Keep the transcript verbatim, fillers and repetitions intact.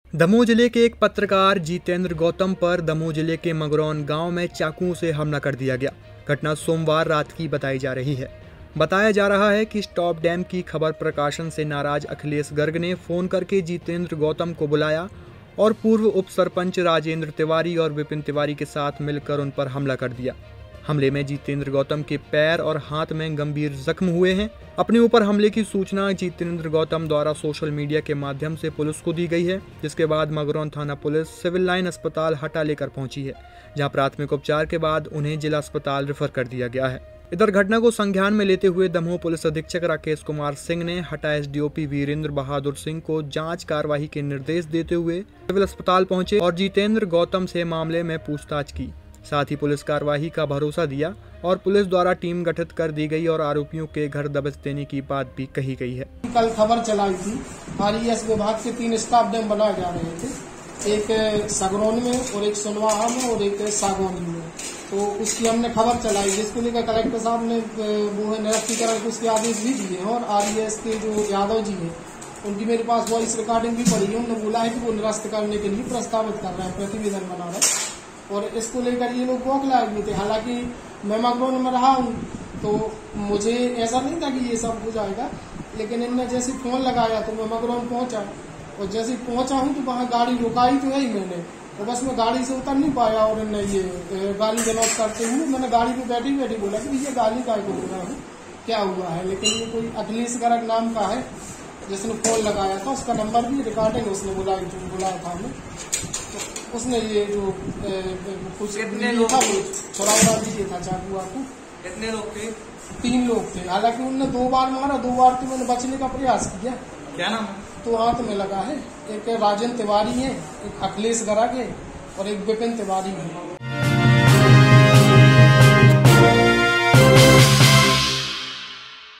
दमोह जिले के एक पत्रकार जितेंद्र गौतम पर दमोह जिले के मगरौन गांव में चाकुओं से हमला कर दिया गया। घटना सोमवार रात की बताई जा रही है। बताया जा रहा है कि स्टॉप डैम की खबर प्रकाशन से नाराज अखिलेश गर्ग ने फोन करके जितेंद्र गौतम को बुलाया और पूर्व उप सरपंच राजेंद्र तिवारी और विपिन तिवारी के साथ मिलकर उन पर हमला कर दिया। हमले में जितेंद्र गौतम के पैर और हाथ में गंभीर जख्म हुए हैं। अपने ऊपर हमले की सूचना जितेंद्र गौतम द्वारा सोशल मीडिया के माध्यम से पुलिस को दी गई है, जिसके बाद मगरौन थाना पुलिस सिविल लाइन अस्पताल हटा लेकर पहुंची है, जहां प्राथमिक उपचार के बाद उन्हें जिला अस्पताल रेफर कर दिया गया है। इधर घटना को संज्ञान में लेते हुए दमोह पुलिस अधीक्षक राकेश कुमार सिंह ने हटा एसडीओपी वीरेंद्र बहादुर सिंह को जांच कार्रवाई के निर्देश देते हुए सिविल अस्पताल पहुंचे और जितेंद्र गौतम से मामले में पूछताछ की। साथ ही पुलिस कार्रवाई का भरोसा दिया और पुलिस द्वारा टीम गठित कर दी गई और आरोपियों के घर दबिश देने की बात भी कही गई है। कल खबर चलाई थी, आरईएस विभाग के तीन स्टाफ डैम बनाए जा रहे थे, एक सगरौन में और एक सुनवाहा में और एक सागौनी में। तो उसकी हमने खबर चलाई, जिसको लेकर कलेक्टर साहब ने वो है निरस्तीकरण के उसके आदेश भी दिए हैं और आरईएस के जो यादव जी हैं उनकी मेरे पास वॉइस रिकॉर्डिंग भी पड़ी है। उन्होंने बोला है कि वो निरस्त करने के लिए प्रस्तावित कर रहे हैं, प्रतिवेदन बना रहे हैं और इसको लेकर ये लोग बौखलाए हुए थे। हालांकि मैं मगरौन में रहा हूँ तो मुझे ऐसा नहीं था कि ये सब हो जाएगा, लेकिन इनने जैसे फोन लगाया तो मैं मगरौन पहुंचा और जैसे पहुंचा हूँ तो वहाँ गाड़ी रुकाई तो है ही मैंने, तो बस मैं गाड़ी से उतर नहीं पाया और इन्हें ये गाली गलौज करते हुए मैंने गाड़ी पे बैठी बैठी बोला कि ये गाली काय को बोल रहा हूँ, क्या हुआ है। लेकिन ये कोई अखिलेश गर्ग नाम का है जिसने फोन लगाया था, उसका नंबर भी रिकॉर्डिंग उसने बुलाया जो बुलाया था हमें, तो उसने ये जो कुछ लिखा थोड़ा बड़ा भी देखा चाकू वाकू। कितने लोग थे? तीन लोग थे। हालांकि उनने दो बार मारा, दो बार तो मैंने बचने का प्रयास किया। क्या नाम है? तो हाथ में लगा है, एक राजेंद्र तिवारी है, एक अखिलेश गर्ग है और एक विपिन तिवारी है।